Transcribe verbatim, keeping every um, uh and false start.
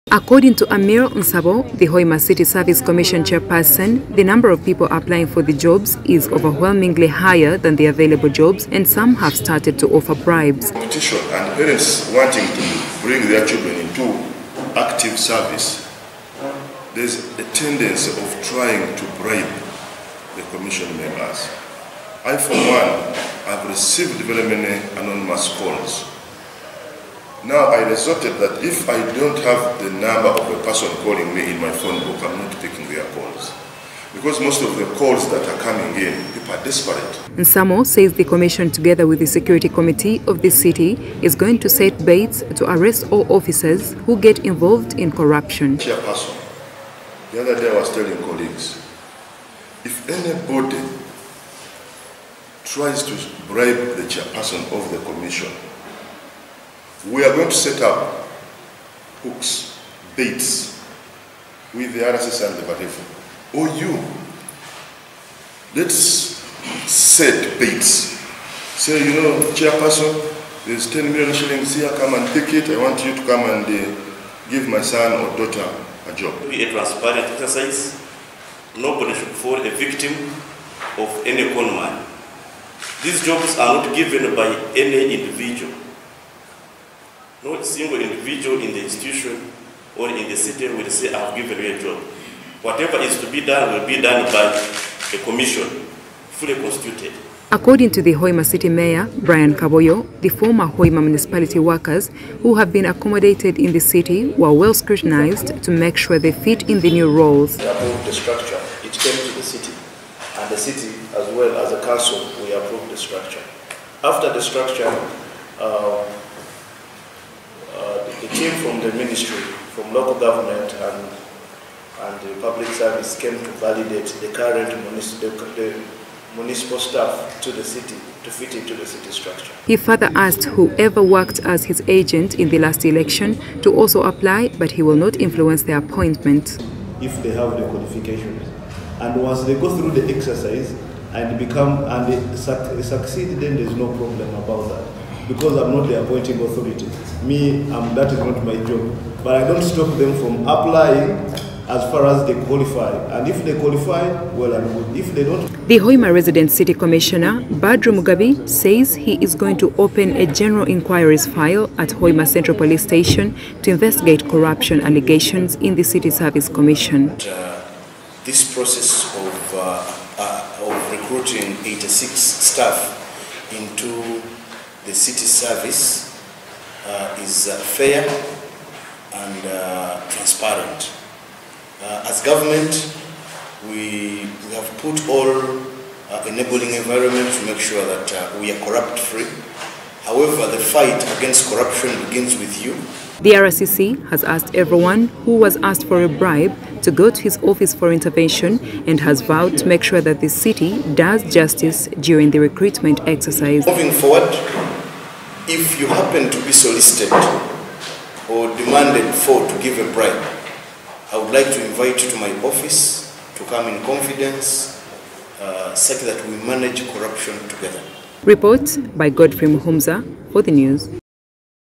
According to Amir Nsabo, the Hoima City Service Commission chairperson, the number of people applying for the jobs is overwhelmingly higher than the available jobs, and some have started to offer bribes. Competition and parents wanting to bring their children into active service, there's a tendency of trying to bribe the commission members. I, for one, have received very many anonymous calls. Now I resorted that if I don't have the number of a person calling me in my phone book, I'm not picking their calls. Because most of the calls that are coming in, people are desperate. Nsamo says the commission, together with the security committee of the city, is going to set baits to arrest all officers who get involved in corruption. Chairperson, the other day I was telling colleagues, if anybody tries to bribe the chairperson of the commission, we are going to set up hooks, baits, with the R S S and the whatever. Or you, let's set baits. Say, you know, chairperson, there's ten million shillings here, come and take it. I want you to come and uh, give my son or daughter a job. Be a transparent exercise. Nobody should fall a victim of any con man. These jobs are not given by any individual. No single individual in the institution or in the city will say, I've given you a job. Whatever is to be done will be done by a commission, fully constituted. According to the Hoima City Mayor, Brian Kaboyo, the former Hoima municipality workers who have been accommodated in the city were well scrutinized to make sure they fit in the new roles. We approved the structure. It came to the city, and the city, as well as the council, we approved the structure. After the structure, uh, uh, the, the team from the ministry, from local government and, and the public service came to validate the current municipal, the municipal staff to the city, to fit into the city structure. He further asked whoever worked as his agent in the last election to also apply, but he will not influence their appointment. If they have the qualifications, and once they go through the exercise and become and they succeed, then there's no problem about that. Because I'm not the appointing authority. Me, um, that is not my job. But I don't stop them from applying as far as they qualify. And if they qualify, well and good. If they don't... The Hoima Resident City Commissioner, Badru Mugabi, says he is going to open a general inquiries file at Hoima Central Police Station to investigate corruption allegations in the City Service Commission. Uh, this process of, uh, uh, of recruiting eighty-six staff into the city service uh, is uh, fair and uh, transparent. Uh, as government, we, we have put all uh, enabling environment to make sure that uh, we are corrupt-free. However, the fight against corruption begins with you. The R S C C has asked everyone who was asked for a bribe to go to his office for intervention and has vowed to make sure that the city does justice during the recruitment exercise. Moving forward, if you happen to be solicited or demanded for to give a bribe, I would like to invite you to my office to come in confidence, uh, such that we manage corruption together. Report by Godfrey Muhumza for the news.